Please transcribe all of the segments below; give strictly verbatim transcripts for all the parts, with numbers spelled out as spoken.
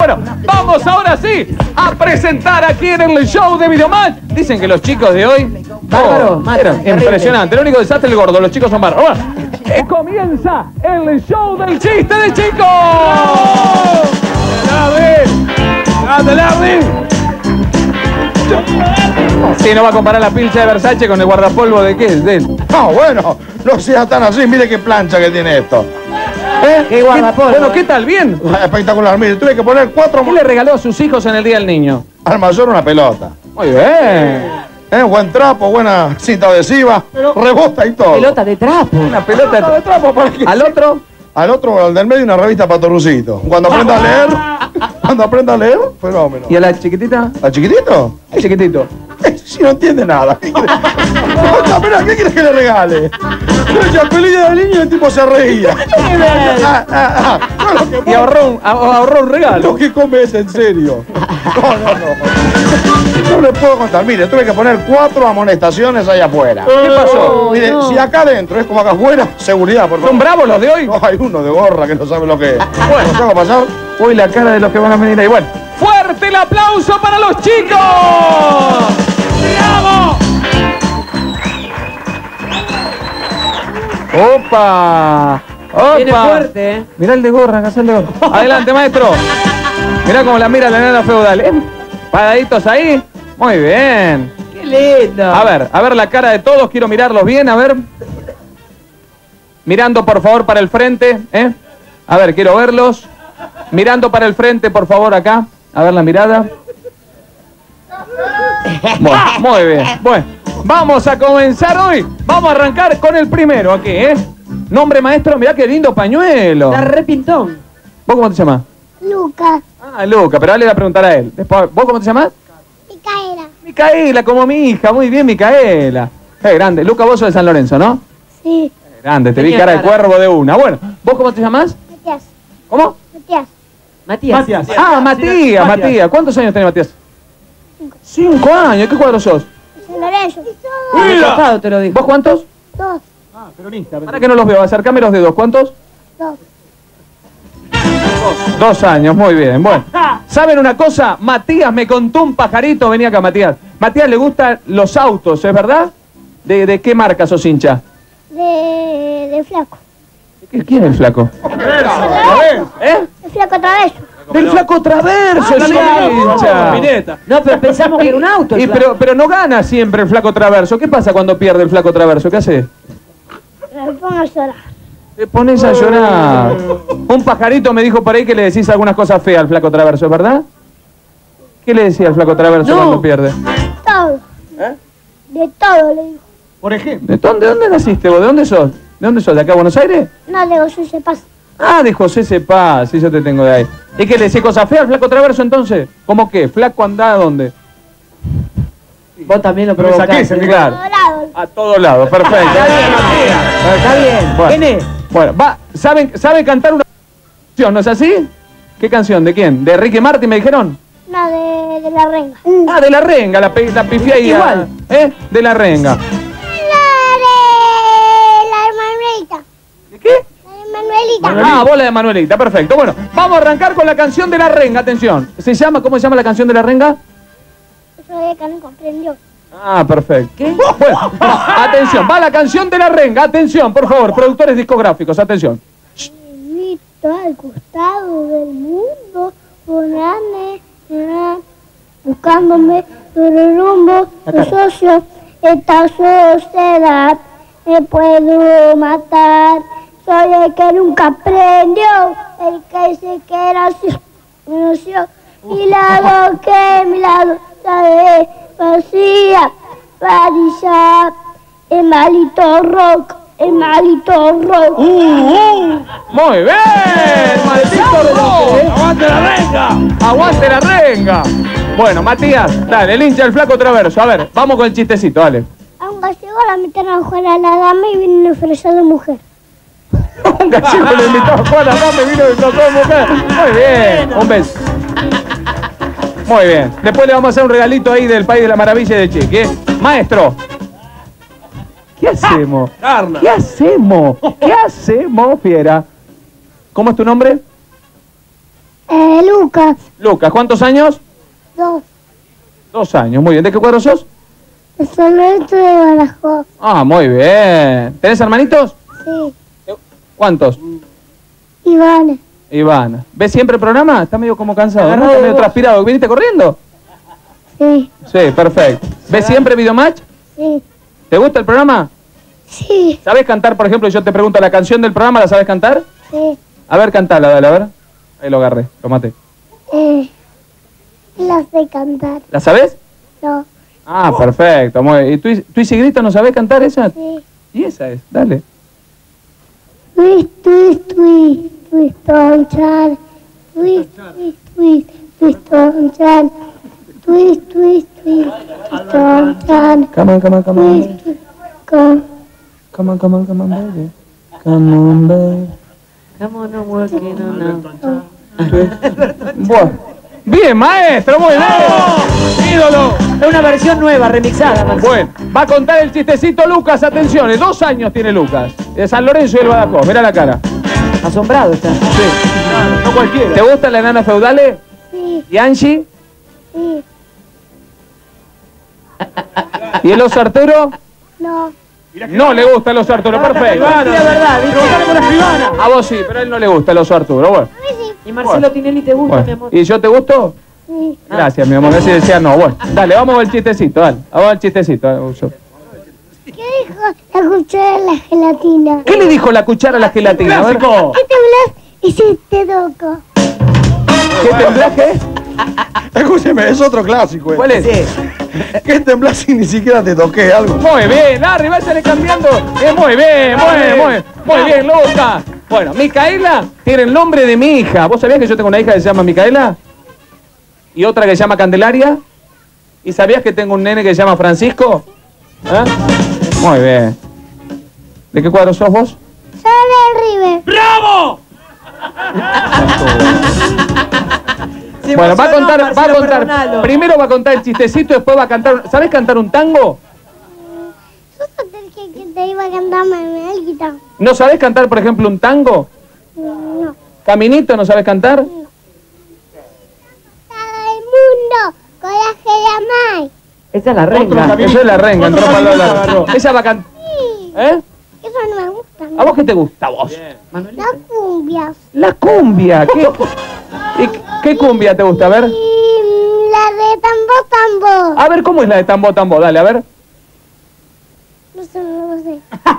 Bueno, vamos ahora sí a presentar aquí en el show de Videomatch. Dicen que los chicos de hoy... Bárbaro, oh, era impresionante. Lo único desastre es el gordo. Los chicos son bárbaros. Bueno, eh, comienza el show del chiste de chicos. Sí, no va a comparar la pilcha de Versace con el guardapolvo de qué es de él. No, bueno, no sea tan así. Mire qué plancha que tiene esto. ¿Eh? Qué guardapolvo. Bueno, ¿qué tal? ¿Bien? Espectacular. Mire, tuve que poner cuatro... ¿Qué le regaló a sus hijos en el Día del Niño? Al mayor una pelota. Muy bien. ¿Eh? Buen trapo, buena cinta adhesiva, rebota y todo. Pelota de trapo. Una pelota de trapo para que... al otro. Al otro, al del medio, una revista Patorrucito. Cuando aprenda a leer, cuando aprenda a leer, fenómeno. ¿Y a la chiquitita? ¿Al chiquitito? Al chiquitito. Si no entiende nada. ¿Qué quiere? No, espera, ¿qué quieres que le regale? Yo chapelilla del niño y el tipo se reía. Ah, ah, ah. No, Y ahorró un, ahorró un regalo. Lo que come es en serio. No, no, no. No le puedo contar. Mire, tuve que poner cuatro amonestaciones allá afuera. ¿Qué pasó? Mire, no. si acá adentro es como acá afuera, seguridad, por favor. ¿Son bravos los de hoy? No, hay uno de gorra que no sabe lo que es. Bueno. ¿Nos hago pasar? Uy, la cara de los que van a venir ahí. Bueno, fuerte el aplauso para los chicos. ¡Bravo! ¡Opa! ¡Opa! Viene fuerte, ¿eh? Mirá el de gorra, acá el de gorra. Adelante, maestro. Mirá cómo la mira la nena feudal. ¿Eh? Paraditos ahí. Muy bien. ¡Qué lindo! A ver, a ver la cara de todos. Quiero mirarlos bien, a ver. Mirando, por favor, para el frente. ¿eh? A ver, quiero verlos. Mirando para el frente, por favor, acá. A ver la mirada. Bueno, muy bien. Bueno, vamos a comenzar hoy. Vamos a arrancar con el primero aquí, ¿eh? Nombre, maestro. Mirá qué lindo pañuelo. Está re pintón. ¿Vos cómo te llamas? Luca, Ah, Luca, pero dale a preguntar a él. Después, ¿vos cómo te llamas? Micaela. Micaela, como mi hija. Muy bien, Micaela. Es grande. Luca, vos sos de San Lorenzo, ¿no? Sí, Grande, te vi Tenía cara de cara. cuervo de una. Bueno, ¿vos cómo te llamas? Matías, ¿Cómo? Matías, Matías. Ah, Matías, Matías. ¿Cuántos años tiene Matías? Cinco años. ¿Qué cuadro sos? San Lorenzo. El costado te lo digo. ¿Vos cuántos? Dos, Para que no los veo, acercame los dedos. ¿Cuántos? dos. Dos años, muy bien. Bueno, ¿saben una cosa? Matías me contó un pajarito. Venía acá, Matías. Matías le gustan los autos, ¿es verdad? ¿De, de qué marca sos hincha? De, de flaco. ¿Quién es el flaco? ¿Eh? De flaco traveso. Del flaco Traverso, es hincha. No, pero pensamos que era un auto. el Y, flaco. pero, pero no gana siempre el flaco Traverso. ¿Qué pasa cuando pierde el flaco Traverso? ¿Qué hace? Me pongo a llorar. Te pones a llorar. Un pajarito me dijo por ahí que le decís algunas cosas feas al flaco Traverso, ¿es verdad? ¿Qué le decía al flaco Traverso No. cuando pierde? Todo. ¿Eh? De todo le digo. ¿De dónde, de dónde naciste vos? ¿De dónde sos? ¿De dónde sos? ¿De acá a Buenos Aires? No le digo, eso se pasa. Ah, de José Cepaz, sí, yo te tengo de ahí. ¿Y qué le decís cosas feas al flaco Traverso entonces? ¿Cómo qué? ¿Flaco anda a dónde? Vos también lo Me saqué, provocaste. sí, claro. Dorado. A todos lados, perfecto. Está bien, Matías. Está bien. Bueno. ¿Quién es? Bueno, va, ¿saben, ¿saben cantar una canción, no es así? ¿Qué canción? ¿De quién? ¿De Ricky Martin me dijeron? No, de, de la renga. Ah, de La Renga, la, pe- la pifié ahí. Igual. ¿Eh? De La Renga. La de la de Manuelita. ¿De qué? La de Manuelita. Ah, bola de Manuelita, perfecto. Bueno, vamos a arrancar con la canción de La Renga, atención. ¿Se llama, cómo se llama la canción de La Renga? Eso de que no comprendió. Ah, perfecto. ¿Qué? Bueno, atención, va la canción de La Renga, atención, por favor, productores discográficos, atención. Invito al costado del mundo, poname, buscándome por el rumbo, los socios, esta sociedad me puedo matar. Soy el que nunca aprendió, el que se queda sin conoció, mi lado que mi lado sabe vacía, varilla, el malito rock, el malito rock. Muy bien, maldito rock. ¡Aguante la renga! Aguante La Renga. Bueno, Matías, dale, el hincha del flaco Traverso. A ver, vamos con el chistecito, dale. A un gallego la metieron a jugar a la dama y vino una fresa de mujer. Un gallego le invitó a jugar a la dama y vino de de mujer. Muy bien, un beso. Muy bien. Después le vamos a hacer un regalito ahí del País de la Maravilla de Chiqui, ¿eh? Maestro. ¿Qué hacemos? Carla. ¿Qué hacemos? ¿Qué hacemos, fiera? ¿Cómo es tu nombre? Eh, Lucas, Lucas, ¿cuántos años? dos. Dos años, muy bien. ¿De qué cuadro sos? El San Lorenzo de Badajoz. Ah, muy bien. ¿Tenés hermanitos? Sí. ¿Cuántos? Iván. Iván. ¿Ves siempre el programa? Está medio como cansado, ¿no? Agarrado Está de medio vos. transpirado. ¿Viniste corriendo? Sí. Sí, perfecto. ¿Ves siempre Videomatch? Sí. ¿Te gusta el programa? Sí. ¿Sabés cantar, por ejemplo, yo te pregunto la canción del programa, ¿la sabés cantar? Sí. A ver, cantala, dale, a ver. Ahí lo agarré, lo maté. Eh, la sé cantar. ¿La sabés? No. Ah, perfecto. Muy bien. ¿Y tú, tú y Sigrito no sabés cantar esa? Sí. Y esa es, dale. Twist, twist, twist, twist on chan. Twist, twist, twist, twist on chan. Twist, twist, twist, twist on chan. Come on, come on, come on. Twist, twist, come. Come on, come on, come on, baby. Come on, baby. Come on, I'm working on now. Bueno. Bien, maestro, muy bien. Ídolo. Es una versión nueva, remixada, Marcelo. Bueno, va a contar el chistecito Lucas, atención, eh, dos años tiene Lucas. De San Lorenzo y el Badajoz, mirá la cara. Asombrado está. Sí. No cualquiera. ¿Te gustan las enanas feudales? Sí, ¿Y Angie? sí. ¿Y el oso Arturo? No. No le gusta el oso Arturo, perfecto. Sí, la verdad, ¿viste? A vos sí, pero a él no le gusta el oso Arturo, bueno. A mí sí. Y Marcelo Tinelli te gusta, Bueno. mi amor. ¿Y yo te gusto? Sí. Gracias, mi amor. Así decía no. Bueno, dale, vamos al chistecito, dale. Vamos al chistecito. dale, Uso. ¿Qué dijo la cuchara de la gelatina? ¿Qué le dijo la cuchara a la gelatina? A ver. ¿Qué te hablas y si te toco? ¿Qué temblaje? Escúcheme, es otro clásico. eh. ¿Cuál es? Sí. ¿Qué temblás si ni siquiera te toqué algo? Muy bien, Larry, váyale cambiando. Eh, muy bien, muy bien, muy bien. Muy bien, Lucas. Bueno, Micaela tiene el nombre de mi hija. ¿Vos sabías que yo tengo una hija que se llama Micaela? Y otra que se llama Candelaria. ¿Y sabías que tengo un nene que se llama Francisco? ¿Eh? Muy bien. ¿De qué cuadro sos vos? Soy de River. Se Bueno, va a emocionó contar, va a Marcelo contar. Perdonalo. Primero va a contar el chistecito, después va a cantar. ¿Sabés cantar un tango? ¿Sos el que, que te iba a cantar Manuelita? ¿No sabés cantar, por ejemplo, un tango? No. ¿Caminito no sabés cantar? Todo el mundo, coraje de Amay. Esa es la renga. Eso es la renga, entró para el lado. Esa va a cantar. Sí. ¿Eh? Eso no me gusta. ¿A vos qué te gusta, vos? Las cumbias. La cumbia. ¿Qué, ¿Y qué cumbia te gusta? A ver. Y la de tambo tambo. A ver, ¿cómo es la de tambo tambo? Dale, a ver. No sé, no sé.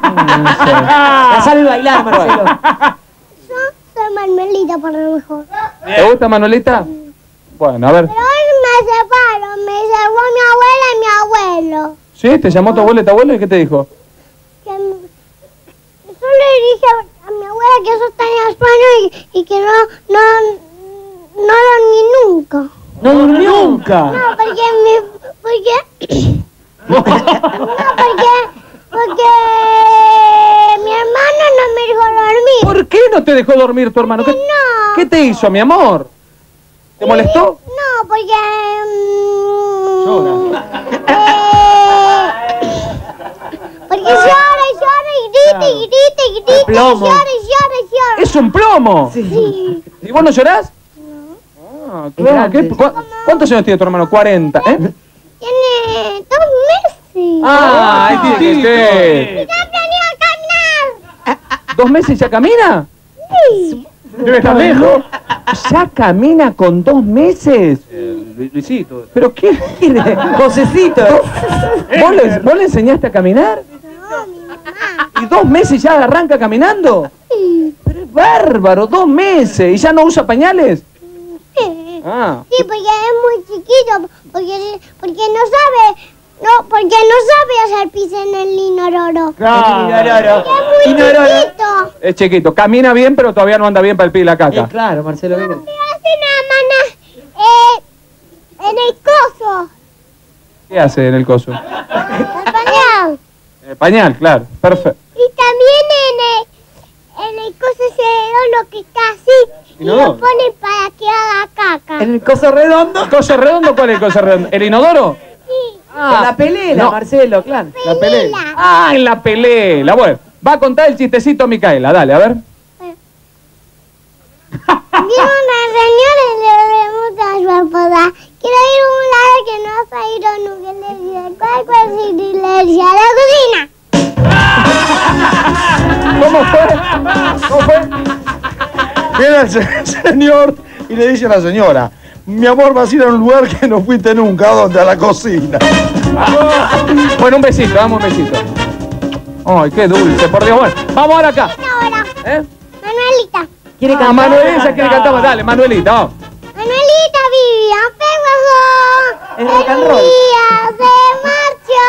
La sabe bailar, Marcelo. Yo soy Manuelita por lo mejor. ¿Te gusta, Manuelita? Bueno, a ver. Pero hoy me separo, me llevó mi abuela y mi abuelo. ¿Sí? ¿Te llamó tu abuelo y tu abuelo y qué te dijo? Que m- yo le dije a, a mi abuela que eso está en España y, y que no, no, no dormí nunca. No durmió nunca. No, porque mi, porque, no, porque, porque mi hermano no me dejó dormir. ¿Por qué no te dejó dormir tu hermano? ¿Qué, No. ¿Qué te hizo, mi amor? ¿Te molestó? No, porque... mm, Llora. eh, porque llora y llora y grita y grita y grita y plomo. llora y llora y llora. ¡Es un plomo! Sí. ¿Y vos no llorás? Ah, claro. ¿Qué- cu- ¿Cuántos años tiene tu hermano? cuarenta, ¿eh? Tiene dos meses. ¡Ah! ahí tiene que ser. Ya aprendió a caminar. ¿Dos meses ya camina? Sí. Debe estar lejos. ¿Ya camina con dos meses? Luisito. ¿Pero qué quiere? Josecito. ¿Vos le, ¿Vos le enseñaste a caminar? No, mi mamá. ¿Y dos meses ya arranca caminando? Sí. Pero es bárbaro, dos meses. ¿Y ya no usa pañales? Sí. Ah. Sí, porque es muy chiquito, porque, porque no sabe, no, porque no sabe hacer pis en el inororo. Inororo. Porque es muy Inororo. chiquito. Es chiquito. Camina bien, pero todavía no anda bien para el pie y la Eh, caca. claro, Marcelo, venga. Me hace una mana eh, en el coso, ¿Qué hace en el coso? el pañal. En el pañal, claro. Perfecto. Y también en el, en el coso ese redondo que está así, y ¿No? lo pone para que haga caca. En el coso redondo. ¿El coso redondo? ¿Cuál es el coso redondo? ¿El inodoro? Sí. En la pelela, no. Marcelo, claro. La Pelela. pelela. Ah, en la pelela. Bueno, va a contar el chistecito Micaela. Dale, a ver. Vino una señora y le pregunta a su esposa, quiero ir a un lado que no has ido nunca. Le dice, ¿cuál cuál sí? Y le decía, la cocina. ¿Cómo fue? ¿Cómo fue? Viene el se- señor y le dice a la señora, mi amor, vas a ir a un lugar que no fuiste nunca. ¿A dónde? A la cocina. Bueno, un besito, dame un besito. Ay, qué dulce, por Dios. Bueno, vamos ahora acá. Ahora, ¿Eh? Manuelita. ¿Quiere Ah, cantar? Manuelita quiere cantar. Dale, Manuelita, vamos. Manuelita vivía Es en rock and un roll. día se marchó.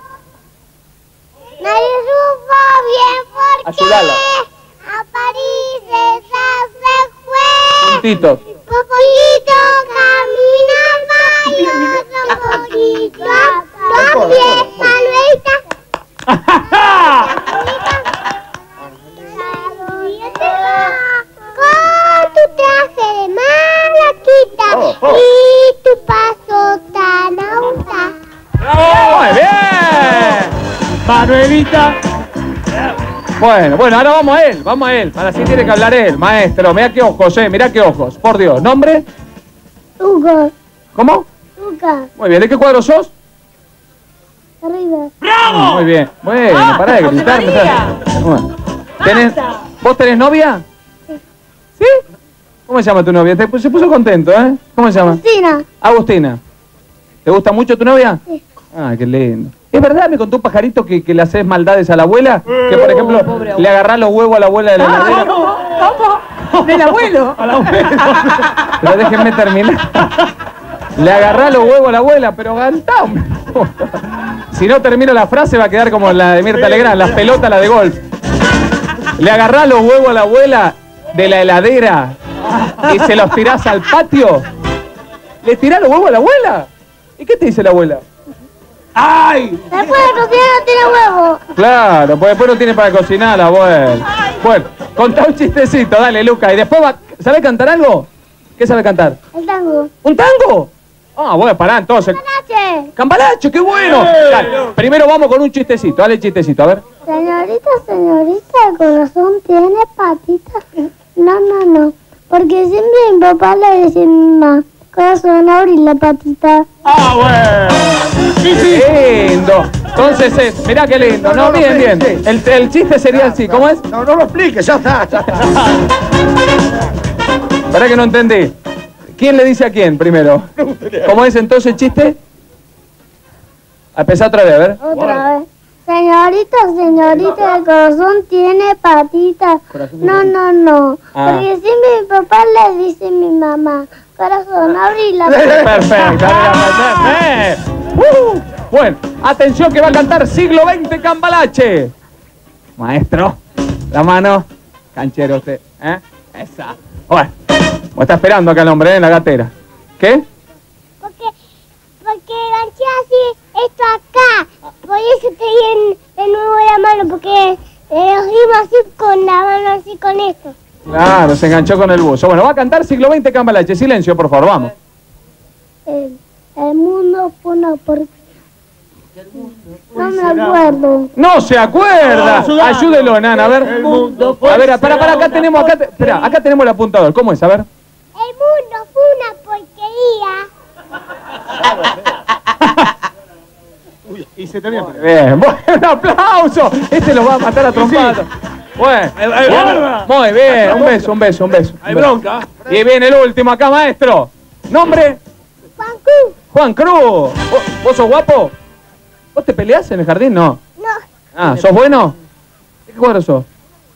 Nadie supo bien por qué. Ayúdala. A París esa se fue. Puntito. Popollito caminaba y otro pollito a los pies. Manuelita. Con tu traje de malaquita Oh, oh. y tu paso tan austral. Muy bien. Manuelita. Bueno, bueno, ahora vamos a él, vamos a él. Para así tiene que hablar él, maestro. Mirá qué ojos, eh, mirá qué ojos. Por Dios. ¿Nombre? Hugo, ¿Cómo? Hugo, Muy bien. ¿De qué cuadro sos? arriba. Muy bien. Bueno, Ah, pará de José gritar. María. Bueno. ¿Tenés- Basta. ¿Vos tenés novia? ¿Sí? ¿Cómo se llama tu novia? Te- se puso contento, ¿eh? ¿Cómo se llama? Cristina, Agustina. ¿Te gusta mucho tu novia? Sí. Ah, qué lindo. ¿Es verdad? Me contó un pajarito que, que le haces maldades a la abuela. Que, por ejemplo, pobre abuela. le agarrás los huevos a la abuela de la heladera. ¿Cómo? ¿Cómo? ¿Del abuelo? Pero déjenme terminar. Le agarrá los huevos a la abuela, pero cantá. Si no termino la frase va a quedar como la de Mirta Legrand, las pelotas, la de golf. Le agarrá los huevos a la abuela de la heladera y se los tirás al patio. ¿Le tirás los huevos a la abuela? ¿Y qué te dice la abuela? ¡Ay! después de cocinar no tiene huevo. Claro, pues después no tiene para cocinar la abuela. Bueno, contá un chistecito, dale, Luca. Y después va... ¿Sabe cantar algo? ¿Qué sabe cantar? El tango. ¿Un tango? Ah, bueno, pará, entonces. Noche. ¡Cambalache, qué bueno! Dale, primero vamos con un chistecito, dale el chistecito, a ver. Señorita, señorita, el corazón tiene patitas. No, no, no. Porque siempre mi papá le decía a mi mamá, corazón, abrí la patita. ¡Ah, bueno! Sí, sí. ¡Qué lindo! Entonces es, mirá qué lindo, ¿no? No, no, Bien, sí, bien. sí. El, el chiste sería así, ¿cómo es? No, no lo expliques, ya está, ya está. Pará que no entendí. ¿Quién le dice a quién primero? ¿Cómo es entonces el chiste? A empezar otra vez, a ver. Otra vez. Señorita, señorita, el corazón tiene patitas. No, no, no. Ah. Porque siempre mi papá le dice a mi mamá, corazón, abrí la patita. Perfecto. Eh. Uh, bueno, atención que va a cantar Siglo veinte Cambalache. Maestro, la mano. Canchero usted. ¿Eh? Esa. Bueno, me está esperando acá el hombre ¿eh? en la gatera. ¿Qué? Porque, porque enganché así esto acá. Por eso estoy en, de nuevo la mano, porque eh, lo dimos así con la mano, así con esto. Claro, se enganchó con el buzo. Bueno, va a cantar Siglo veinte Cambalache. Silencio, por favor, vamos. El, el mundo fue una porquería. No me acuerdo. ¡No se acuerda! No, Ayúdelo, Nana, a ver. El mundo fue A ver, para, para, acá una tenemos, acá, te- espera, acá tenemos el apuntador. ¿Cómo es? A ver. El mundo fue una porquería. Y se tenía. Bien, bueno, un aplauso. Este lo va a matar a trompadas. Bueno, Hay- hay bronca. muy bien, un beso, un beso, un beso. Hay bronca. Y viene el último acá, maestro. ¿Nombre? Juan Cruz. Juan Cruz. ¿Vos, vos sos guapo? ¿Vos te peleás en el jardín? No. No, Ah, ¿sos bueno? ¿De qué cuadro sos?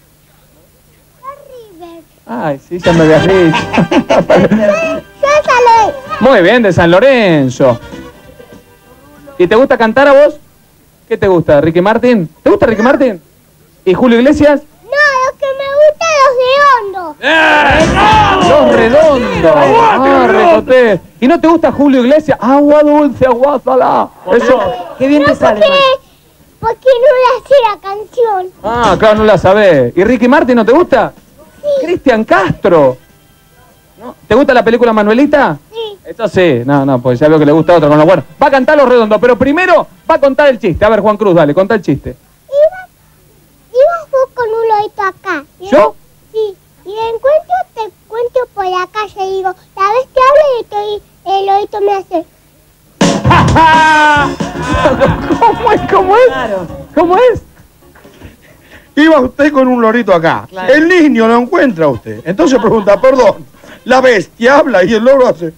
River. Ay, sí, ya me habías dicho. Yo salí. Muy bien, de San Lorenzo. ¿Y te gusta cantar a vos? ¿Qué te gusta? ¿Ricky Martin? ¿Te gusta Ricky Martin? ¿Y Julio Iglesias? No, lo que me gusta es los redondos. Los redondos. Ah, recoté. ¿Y no te gusta Julio Iglesias? Agua dulce, agua salada. Eso. Qué bien No, te sale. porque, porque no le sé la canción. Ah, claro, no la sabés. ¿Y Ricky Martin no te gusta? Sí, Cristian Castro. ¿No? ¿Te gusta la película Manuelita? sí. Eso sí, no, no, pues ya veo que le gusta otro con lo bueno. Va a cantar los redondos, pero primero va a contar el chiste. A ver, Juan Cruz, dale, contá el chiste. Ibas, ibas vos con un lobito acá. Y- ¿Yo? Sí. Y encuentro, te encuentro por la calle y digo, la vez que hablo y estoy, el oído me hace. ¿Cómo es? ¿Cómo es? Claro. ¿Cómo es? Iba usted con un lorito acá. Claro. El niño lo encuentra a usted. Entonces pregunta, perdón, la bestia habla y el loro hace.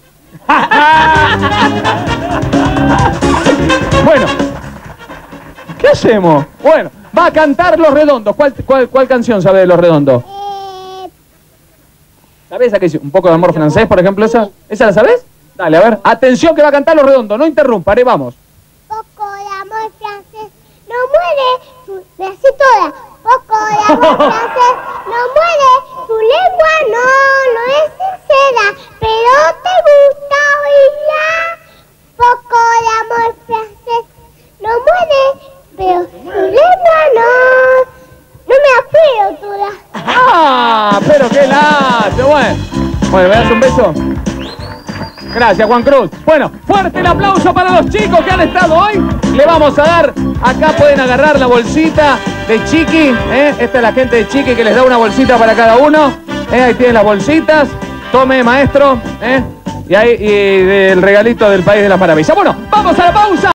Bueno, ¿qué hacemos? Bueno, va a cantar Los Redondos. ¿Cuál, cuál, cuál canción sabe de Los Redondos? Eh, ¿Sabés esa que dice? ¿Un poco de amor francés, por ejemplo? ¿Esa? ¿Esa la sabés? Dale, a ver. Atención que va a cantar Los Redondos. No interrumpa, ahí vamos. poco de amor francés no muere, su, me hace toda. Poco de amor francés no muere, su lengua no, no es sincera, pero te gusta oírla. Poco de amor francés no muere, pero su lengua no, no me acuerdo toda. ¡Ah! Pero qué lástima. Bueno, bueno, ¿me das un beso? Gracias, Juan Cruz. Bueno, fuerte el aplauso para los chicos que han estado hoy. Le vamos a dar, acá pueden agarrar la bolsita de Chiqui. ¿eh? Esta es la gente de Chiqui que les da una bolsita para cada uno. ¿eh? Ahí tienen las bolsitas. Tome, maestro. ¿eh? Y ahí y del regalito del País de las Maravillas. Bueno, vamos a la pausa.